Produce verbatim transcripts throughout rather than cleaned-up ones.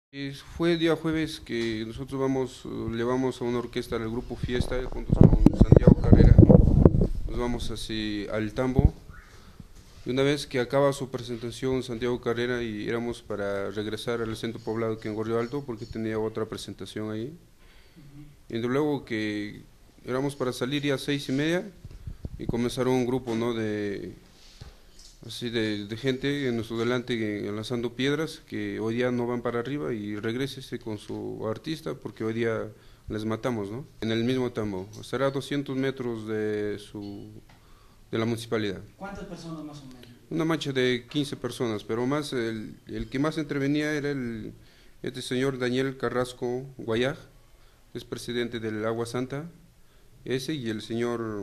Es- Fue el día jueves que nosotros vamos, eh, le vamos a una orquesta del grupo Fiesta juntos con Santiago Carrera. Nos vamos hacia al Tambo. Y una vez que acaba su presentación Santiago Carrera y éramos para regresar al centro poblado que en Gorrio Alto porque tenía otra presentación ahí. Y luego que éramos para salir ya a seis y media y comenzaron un grupo, ¿no? de así de, de gente en nuestro delante eh, lanzando piedras que hoy día no van para arriba y regrésese con su artista porque hoy día les matamos, ¿no? En el mismo tambo, estará a doscientos metros de su de la municipalidad. ¿Cuántas personas más o menos? Una marcha de quince personas, pero más el, el que más intervenía era el este señor Daniel Carrasco Guayaj, que es presidente del Agua Santa, ese y el señor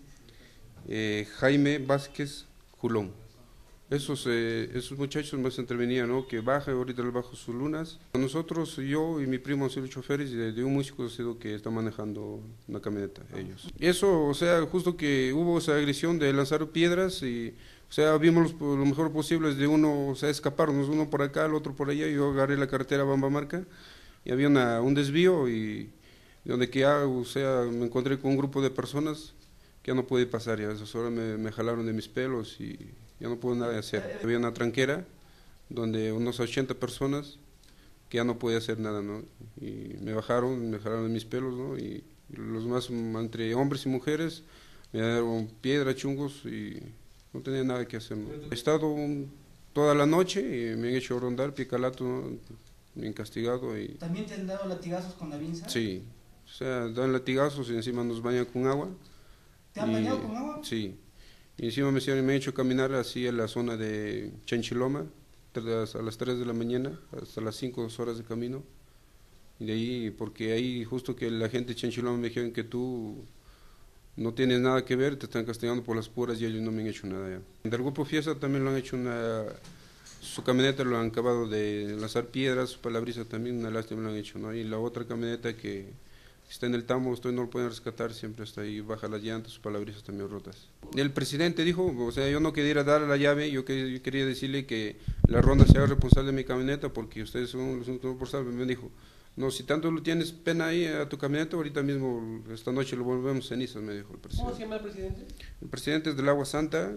eh, Jaime Vázquez Julón. Esos, eh, esos muchachos más intervenían, ¿no? Que baja, ahorita les bajo sus lunas. Nosotros, yo y mi primo han sido choferes y de, de un músico ha sido que está manejando una camioneta, ellos. Eso, o sea, justo que hubo esa agresión de lanzar piedras y, o sea, vimos lo, lo mejor posible de uno, o sea, escaparnos, uno por acá, el otro por allá, y yo agarré la carretera Bambamarca y había una, un desvío y donde que ya, o sea, me encontré con un grupo de personas que ya no pude pasar, ya, esas horas me, me jalaron de mis pelos y ya no pude nada hacer. Había una tranquera donde unos ochenta personas que ya no podía hacer nada, ¿no? Y me bajaron, me jalaron de mis pelos, ¿no? Y los más, entre hombres y mujeres, me dieron piedra, chungos y no tenía nada que hacer, ¿no? He estado un, toda la noche y me han hecho rondar, pie calato, ¿no? Me han castigado y... ¿También te han dado latigazos con la vinza? Sí, o sea, dan latigazos y encima nos bañan con agua. ¿Te han y, bañado con agua? Sí. Y encima me, hicieron- me han hecho caminar así en la zona de Chanchiloma, tras- a las tres de la mañana, hasta las cinco horas de camino. Y de ahí, porque ahí justo que la gente de Chanchiloma me dijeron que tú no tienes nada que ver, te están castigando por las puras y ellos no me han hecho nada ya. Del grupo Fiesta también lo han hecho una... Su camioneta lo han acabado de lanzar piedras, su palabrisa también, una lástima lo han hecho, ¿no? Y la otra camioneta que está en el Tambo, ustedes no lo pueden rescatar, siempre está ahí, baja las llantas, sus palabrisas también rotas. El presidente dijo, o sea, yo no quería dar la llave, yo, que, yo quería decirle que la ronda se haga responsable de mi camioneta, porque ustedes son los responsables, me dijo, no, si tanto lo tienes pena ahí a tu camioneta, ahorita mismo, esta noche lo volvemos cenizas, me dijo el presidente. ¿Cómo se llama el presidente? El presidente es del Agua Santa,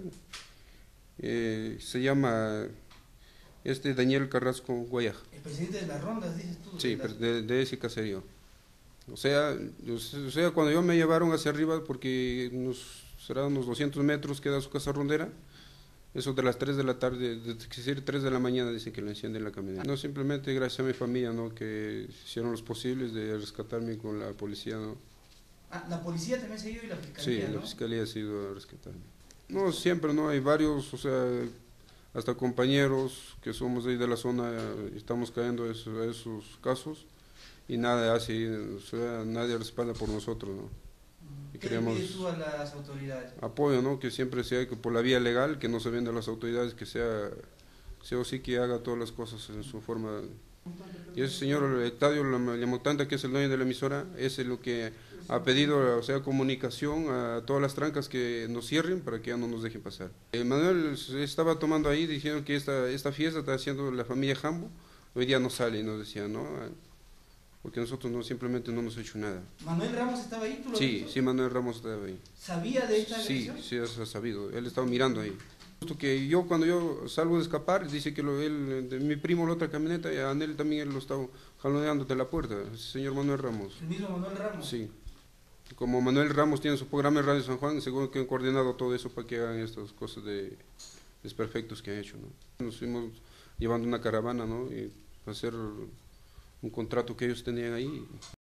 eh, se llama este Daniel Carrasco Guayaj. El presidente de las rondas, dices tú. Sí, de las... de, de ese caserío. O sea, o sea, cuando yo me llevaron hacia arriba, porque nos, será unos doscientos metros queda su casa rondera, eso de las tres de la tarde, de, decir tres de la mañana dicen que le encienden la camioneta. No, simplemente gracias a mi familia, ¿no? Que hicieron los posibles de rescatarme con la policía, ¿no? Ah, la policía también se ha ido y la fiscalía, Sí, ¿no? la fiscalía ha sido a rescatarme. No, siempre, ¿no? Hay varios, o sea, hasta compañeros que somos de ahí de la zona, estamos cayendo a esos, a esos casos y nada así, o sea, nadie respalda por nosotros, ¿no? Y ¿Qué le queremos pides tú a las autoridades? apoyo, ¿no? Que siempre sea que por la vía legal, que no se venda a las autoridades, que sea, sea o sí que haga todas las cosas en su forma. Y ese señor Octavio Lamotanta, que es el dueño de la emisora, es lo que ha pedido, o sea, comunicación a todas las trancas que nos cierren para que ya no nos dejen pasar. Eh, Manuel estaba tomando ahí, dijeron que esta, esta fiesta está haciendo la familia Jambo, hoy día no sale, nos decían, ¿no? Porque nosotros no, simplemente no hemos hecho nada. ¿Manuel Ramos estaba ahí? ¿Tú lo Sí, viste? sí, Manuel Ramos estaba ahí. ¿Sabía de esta Sí, agresión? sí, eso ha sabido, él estaba mirando ahí. Justo que yo cuando yo salgo de escapar, dice que lo, él, de, mi primo la otra camioneta, y a él también él lo estaba jaloneando de la puerta, ese señor Manuel Ramos. ¿El mismo Manuel Ramos? Sí. Como Manuel Ramos tiene su programa en Radio San Juan, seguro que han coordinado todo eso para que hagan estas cosas de desperfectos que han hecho, ¿no? Nos fuimos llevando una caravana, ¿no? Y hacer un contrato que ellos tenían ahí.